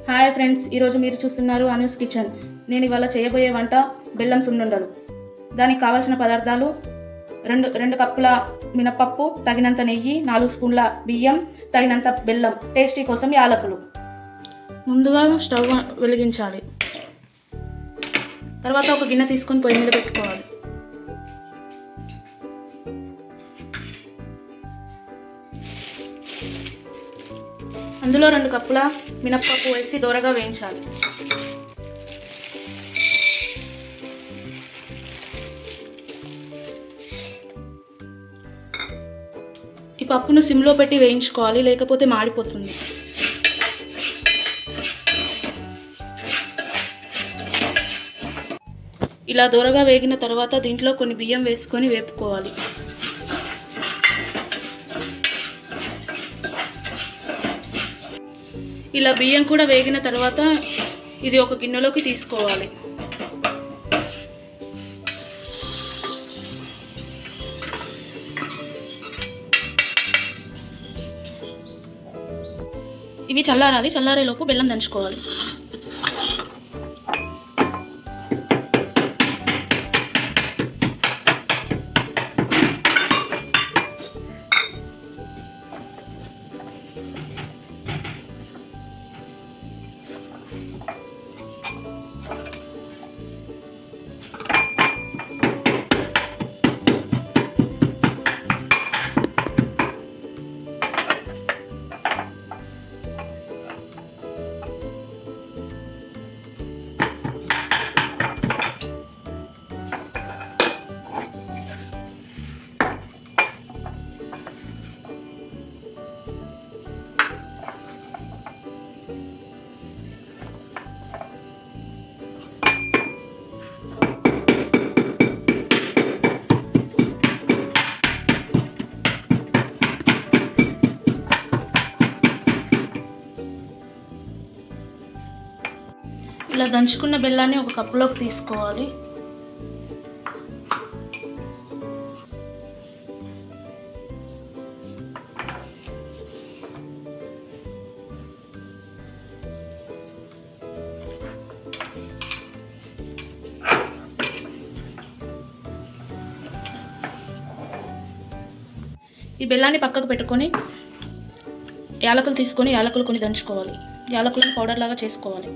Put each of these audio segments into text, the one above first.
Hi friends, ఈరోజు మీరు చూస్తున్నారు అనూస్ కిచెన్. నేను ఇవాళ చేయబోయే వంట బెల్లం సున్నుండలు. దానికి కావాల్సిన పదార్థాలు: రెండు కప్పుల మినపప్పు, తగినంత నెయ్యి, 4 స్పూన్ల బియ్యం, తగినంత బెల్లం, టేస్టీ కోసం యాలకులు. ముందుగా స్టవ్ వెలిగించాలి. తర్వాత ఒక గిన్నె తీసుకొని పొయ్యి మీద పెట్టుకోవాలి. అందులో 2 కప్పుల మినపప్పు వేసి దోరగా వేయించాలి. ఈ పప్పును సిమ్లో పెట్టి వేయించుకోవాలి, లేకపోతే మాడిపోతుంది. ఇలా దోరగా వేగిన తర్వాత దీంట్లో కొన్ని బియ్యం వేసుకొని వేపుకోవాలి. ఇలా బియ్యం కూడా వేగిన తర్వాత ఇది ఒక గిన్నెలోకి తీసుకోవాలి. ఇవి చల్లారాలి. చల్లారేలోపు బెల్లం దంచుకోవాలి. ఇలా దంచుకున్న బెల్లాన్ని ఒక కప్పులోకి తీసుకోవాలి. ఈ బెల్లాన్ని పక్కకు పెట్టుకొని యాలకులు తీసుకొని యాలకులు కొన్ని దంచుకోవాలి. యాలకులను పౌడర్ లాగా చేసుకోవాలి.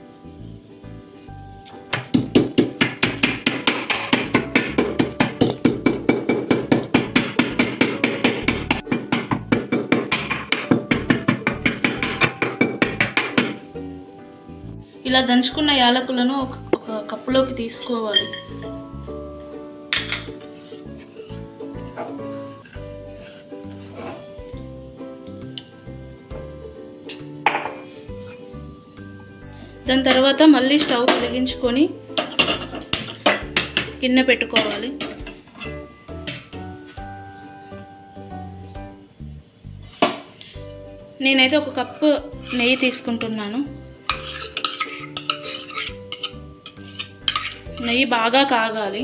ఇలా దంచుకున్న యాలకులను ఒక కప్పులోకి తీసుకోవాలి. దాని తర్వాత మళ్ళీ స్టవ్ వెలిగించుకొని గిన్నె పెట్టుకోవాలి. నేనైతే ఒక కప్పు నెయ్యి తీసుకుంటున్నాను. నెయ్యి బాగా కాగాలి.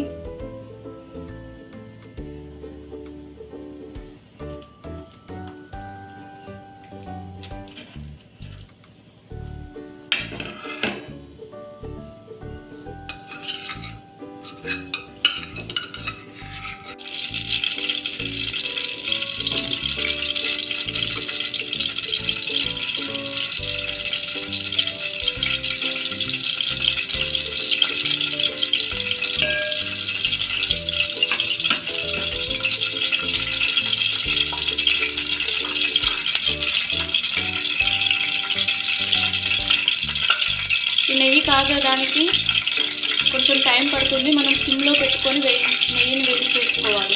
ఈ నెయ్యి కాగడానికి కొంచెం టైం పడుతుంది. మనం సిమ్లో పెట్టుకొని నెయ్యిని వేడి చేసుకోవాలి.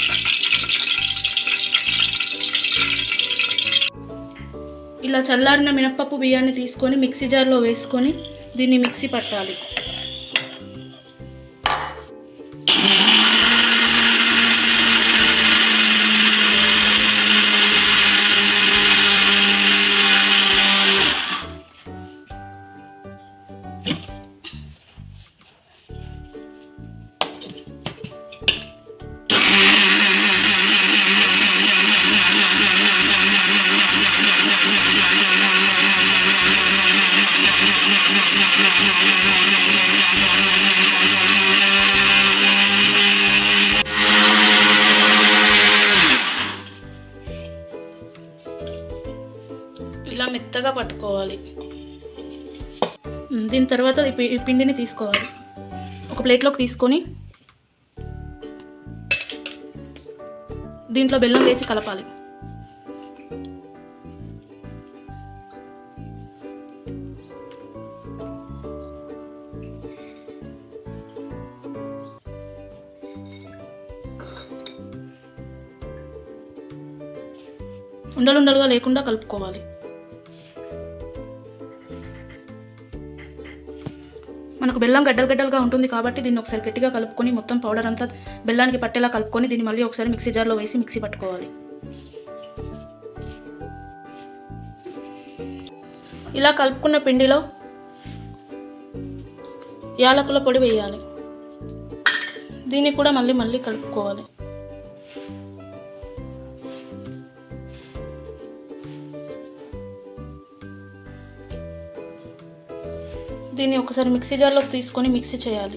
ఇలా చల్లారిన మినపప్పు బియ్యాన్ని తీసుకొని మిక్సీ జార్లో వేసుకొని దీన్ని మిక్సీ పట్టాలి. పెట్టుకోవాలి. దీని తర్వాత ఈ పిండిని తీసుకోవాలి. ఒక ప్లేట్లోకి తీసుకొని దీంట్లో బెల్లం వేసి కలపాలి. ఉండలుండలుగా లేకుండా కలుపుకోవాలి. మనకు బెల్లం గడ్డలుగా ఉంటుంది కాబట్టి దీన్ని ఒకసారి గట్టిగా కలుపుకొని మొత్తం పౌడర్ అంతా బెల్లానికి పట్టేలా కలుపుకొని దీన్ని మళ్ళీ ఒకసారి మిక్సీ జార్లో వేసి మిక్సీ పట్టుకోవాలి. ఇలా కలుపుకున్న పిండిలో యాలకుల పొడి వేయాలి. దీన్ని కూడా మళ్ళీ కలుపుకోవాలి. దీన్ని ఒకసారి మిక్సీ జార్లోకి తీసుకొని మిక్సీ చేయాలి.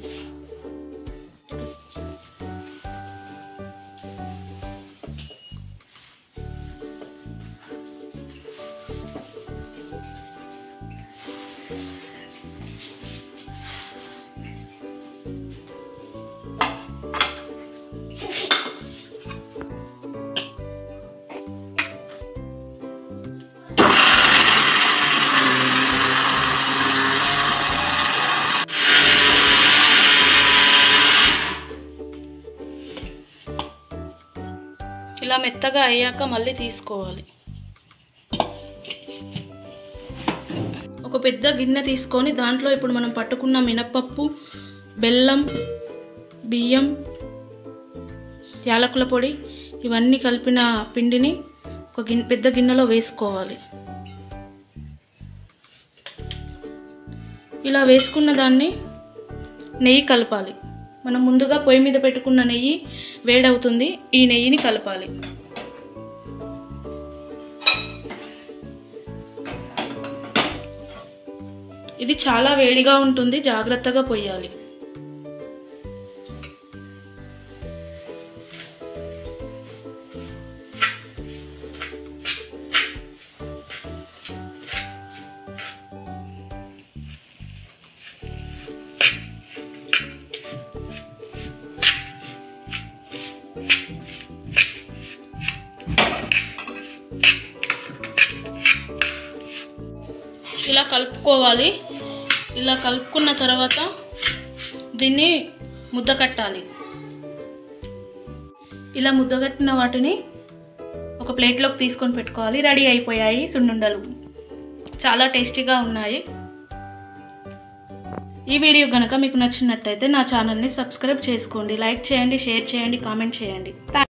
ఇలా మెత్తగా అయ్యాక మళ్ళీ తీసుకోవాలి. ఒక పెద్ద గిన్నె తీసుకొని దాంట్లో ఇప్పుడు మనం పట్టుకున్న మినపప్పు, బెల్లం, బియ్యం, యాలకుల పొడి ఇవన్నీ కలిపిన పిండిని ఒక పెద్ద గిన్నెలో వేసుకోవాలి. ఇలా వేసుకున్న దాన్ని నెయ్యి కలపాలి. మనం ముందుగా పొయ్యి మీద పెట్టుకున్న నెయ్యి వేడవుతుంది. ఈ నెయ్యిని కలపాలి. ఇది చాలా వేడిగా ఉంటుంది, జాగ్రత్తగా పోయాలి. ఇలా కలుపుకోవాలి. ఇలా కలుపుకున్న తర్వాత దీన్ని ముద్ద కట్టాలి. ఇలా ముద్దగట్టిన వాటిని ఒక ప్లేట్లోకి తీసుకొని పెట్టుకోవాలి. రెడీ అయిపోయాయి సున్నుండలు. చాలా టేస్టీగా ఉన్నాయి. ఈ వీడియో కనుక మీకు నచ్చినట్టయితే నా ఛానల్ని సబ్స్క్రైబ్ చేసుకోండి, లైక్ చేయండి, షేర్ చేయండి, కామెంట్ చేయండి.